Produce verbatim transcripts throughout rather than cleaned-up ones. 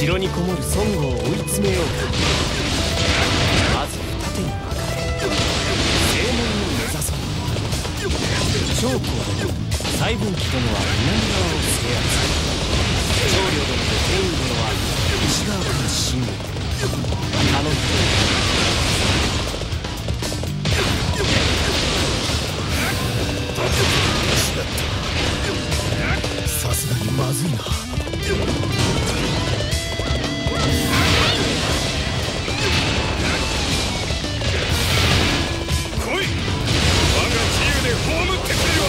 城にこもる孫悟を追い詰めようか。まず二手に分かれ正門を目指そう。長江殿、西文紀殿は南側を制圧、長領殿と天宇殿は西側から進軍。頼む。さすがにまずいな。 来い、我が自由で葬ってくれるわ。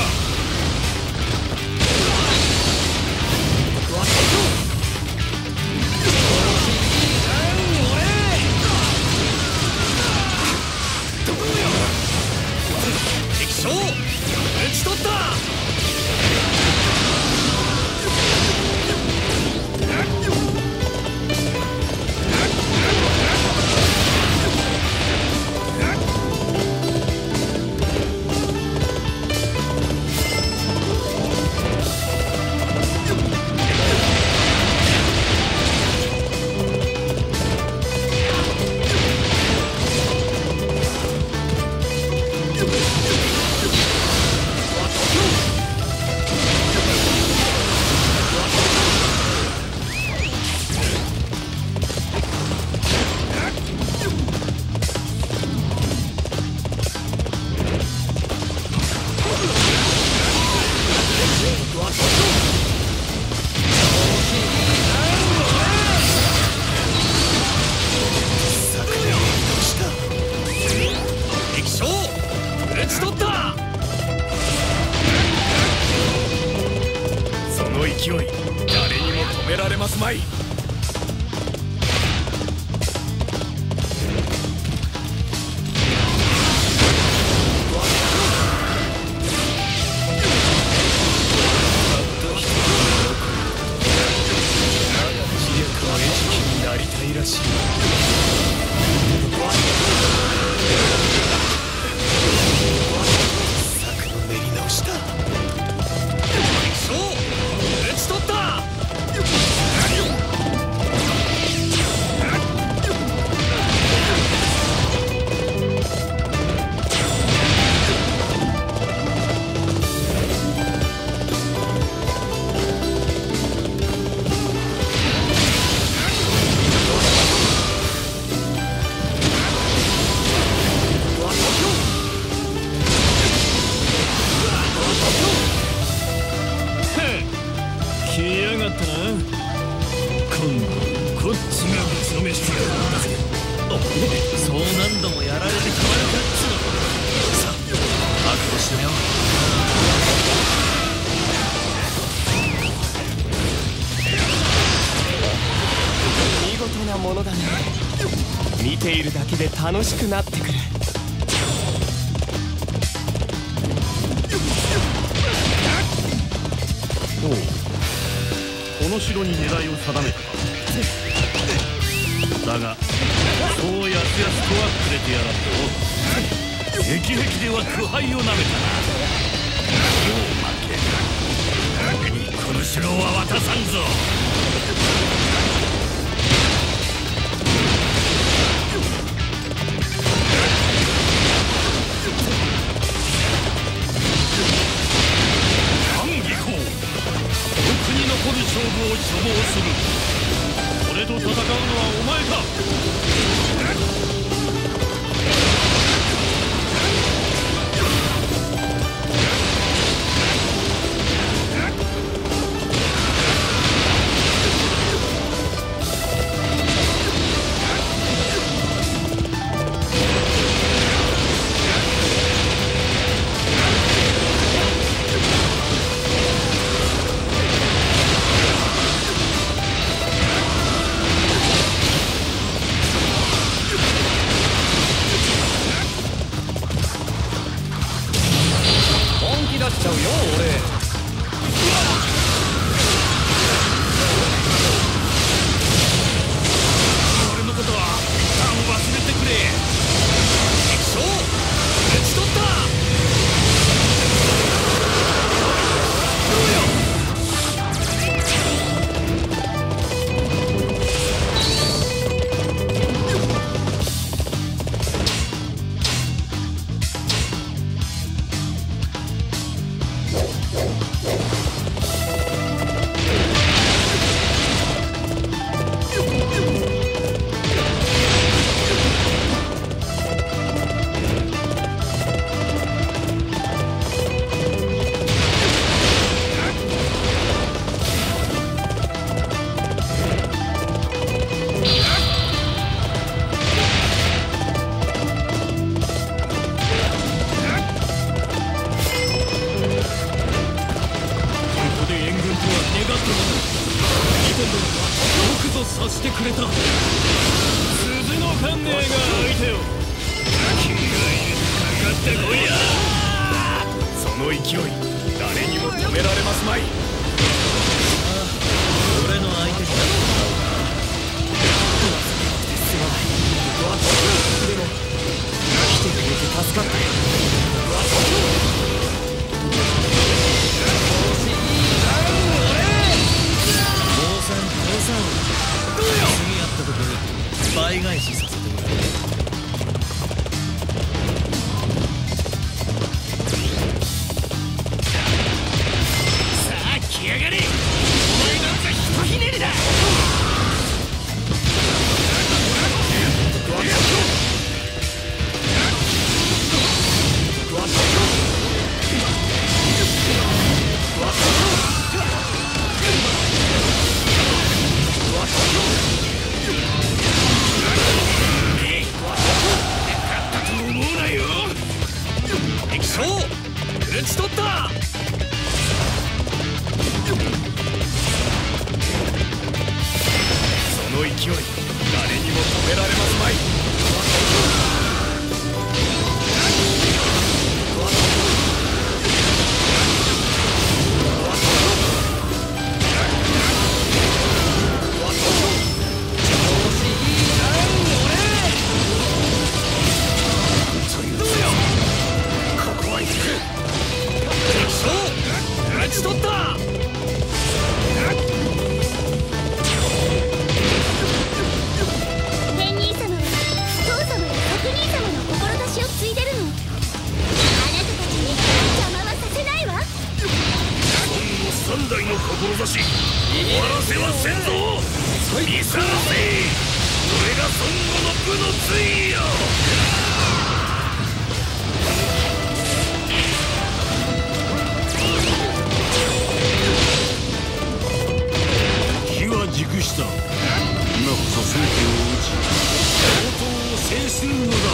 敵将討ち取った。勢い、誰にも止められますまい。 見ているだけで楽しくなってくる。 おう、この城に狙いを定めたか。だがそうやすやすとはくれてやらんぞ。へきへきでは苦杯をなめたな。もう負け、逆にこの城は渡さんぞ。残る勝負を所望する。俺と戦うのはお前か。 くぞ察してくれた。鈴の観念が相手よ。 君がかかってこいや。 その勢い誰にも止められますまい。 俺の相手になるのか。すまない。でも来てくれて助かったよ。坊さん父さん、次やったところ倍返しさせてもらう。 来やがれ。お前なんざひとひねりだ。打ち取った。 その勢い誰にも止められますまい。 打ち取った。 天兄様は父様や国兄様の志を継いでるの。あなたたちに邪魔はさせないわ。 孫悟三代の志終わらせはせんぞ。見さらせ。これが孫悟の部の追よ。熟した。今こそ戦剣を打ち王党を制するのだ。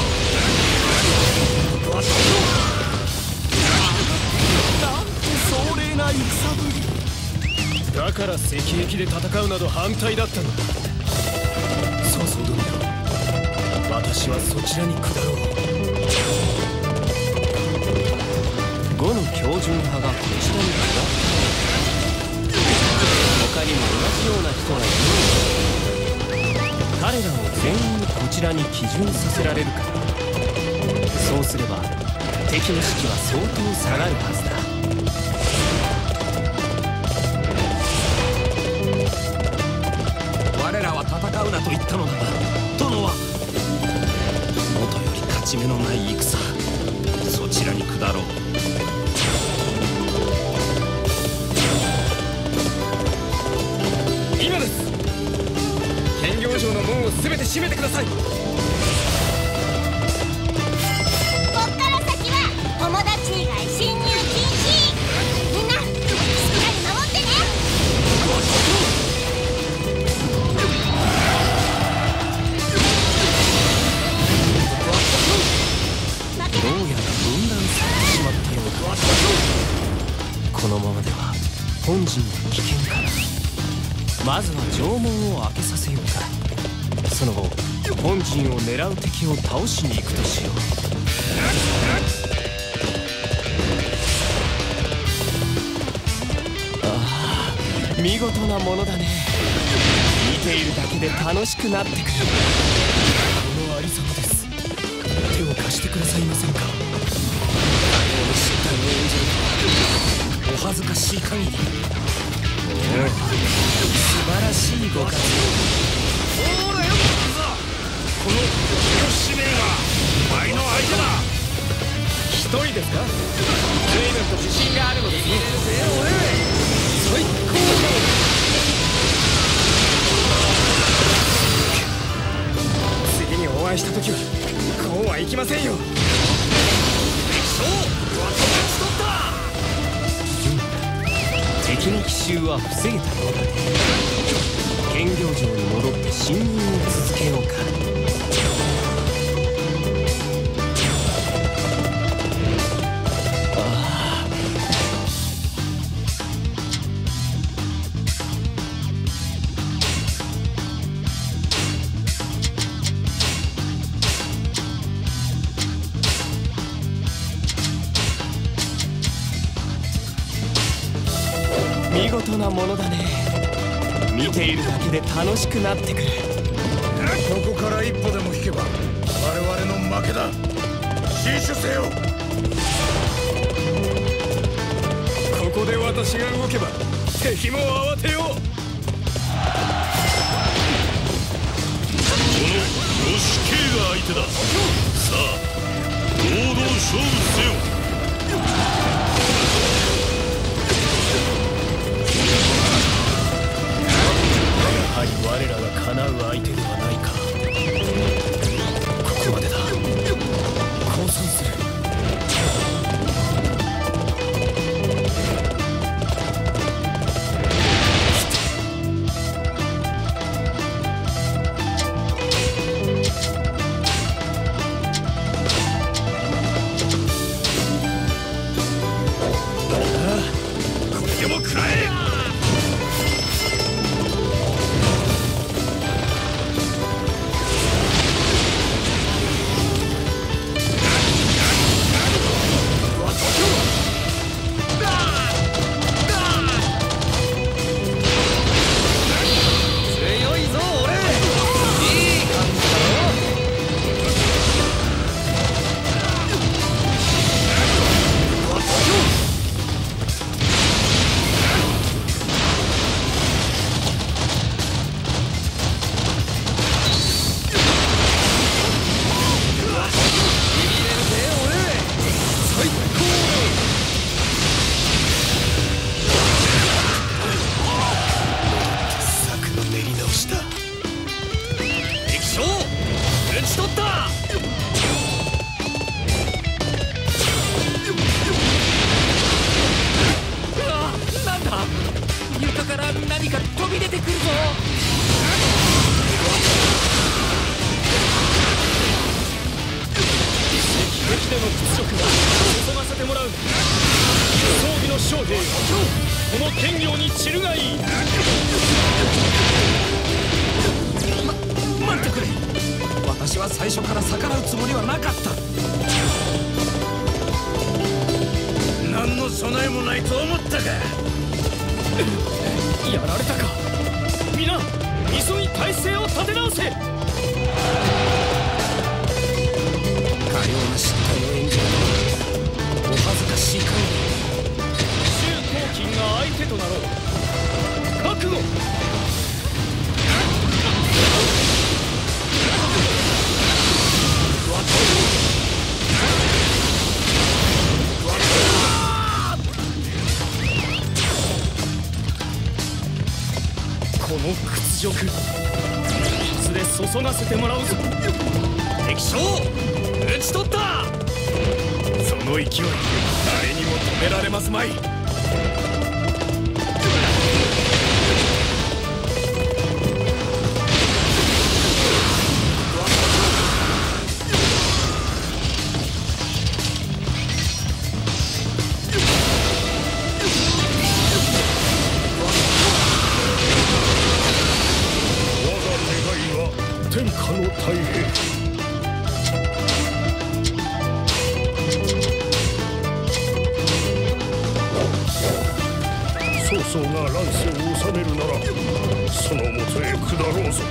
なんて壮麗な戦ぶり。だから赤壁で戦うなど反対だったのだ。そうそう殿よ、私はそちらに下ろう。呉の標準派がこちらに下った。他にも同じような人がいる。彼らを全員こちらに帰順させられるから。そうすれば敵の士気は相当下がるはずだ。我らは戦うなと言ったのだが、殿はもとより勝ち目のない戦。そちらに下ろう。 今です。剣行場の門を全て閉めてください。 こっから先は友達以外侵入禁止。みんなしっかり守ってね。 どうやら分断されてしまったようだ。このままでは本陣は危険かな。まずは城門を開けさせようか。その後本陣を狙う敵を倒しに行くとしよう。ああ、見事なものだね。見ているだけで楽しくなってくる。このありさまです。手を貸してくださいませんか。誰の身体を演じるとはお恥ずかしい限り。素晴らしいご活用。 ほらよ、この使命がお前の相手だ。 一人ですか。随分と自信があるのですね。最高だ。次にお会いした時はこうはいきませんよ。 敵の奇襲は防げたようだね。剣行場に戻って侵入を続けようか。ああ、 見事なものだね。見ているだけで楽しくなってくる。 ここから一歩でも引けば我々の負けだ。死守せよ。 ここで私が動けば敵も慌てよう。このヨシケイが相手だ。さあ堂々勝負せよ。 やはり我らが叶う相手ではないか。ここまでだ。降参する。 注がせてもらうぞ。敵将討ち取った。その勢い誰にも止められますまい。 天下の太平。曹操が乱世を治めるならそのもとへ下ろうぞ。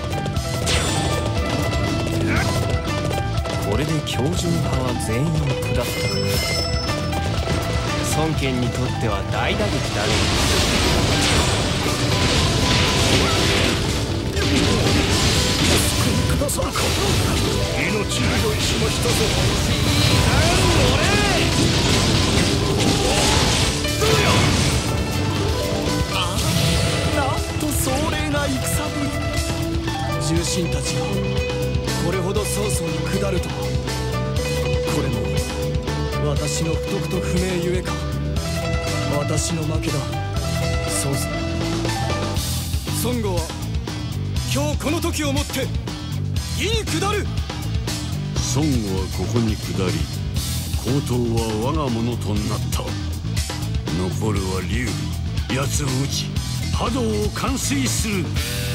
これで標準派は全員下ったか。孫権にとっては大打撃だね。 くださるか。命拾いしましたぞ。 ああ、なんと壮麗な戦ぶり。重臣たちがこれほど曹操に下るとは。これも私の不徳と不明ゆえか。私の負けだ。そうさ。孫悟は今日この時をもって義に下る。 孫悟はここに下り、高騰は我がものとなった。残るは劉備、八つを討ち波動を完遂する。